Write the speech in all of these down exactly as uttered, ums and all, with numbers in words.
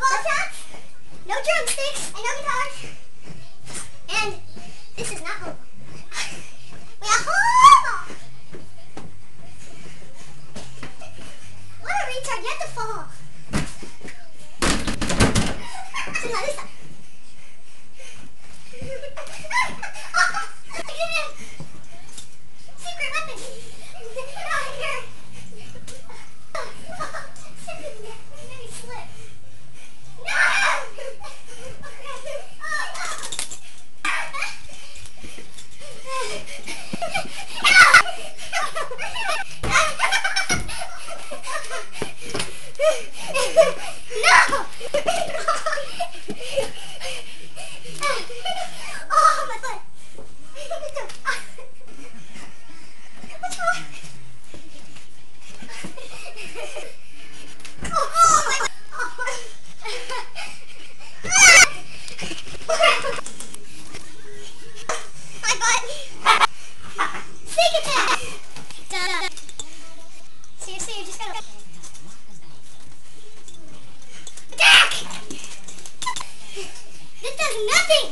ball sax, no drumsticks, and no guitars. And this is not home. We are home! What a retard, you have to fall. So now this side. Secret weapon. Get out of here. Maybe slip. No! No! Oh, my foot. What's wrong? Oh, my God. My butt. Sneak attack. Done. Seriously, you just gotta... Attack! This does nothing!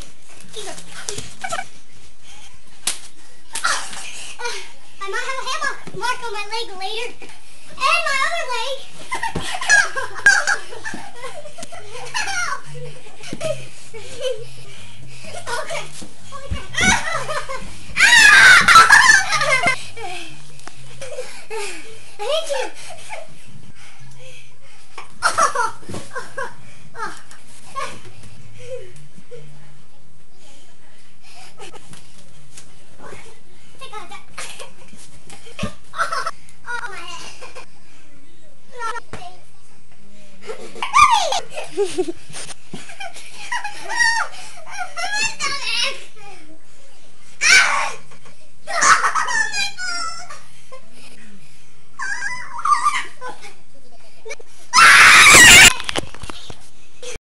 I might have a hammer mark on my leg later. And my other leg. Okay. I hate you. Take out that. Oh, my head.